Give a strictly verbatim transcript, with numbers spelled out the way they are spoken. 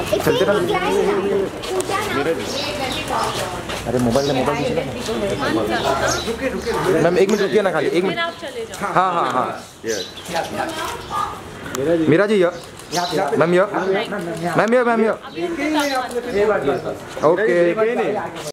चलते ना। अरे मोबाइल ले मोबाइल दीजिए मैम, एक मिनट रुकिए ना, खाली एक मिनट। हाँ हाँ हाँ मेरा जी या मैम या मैम या मैम या ओके।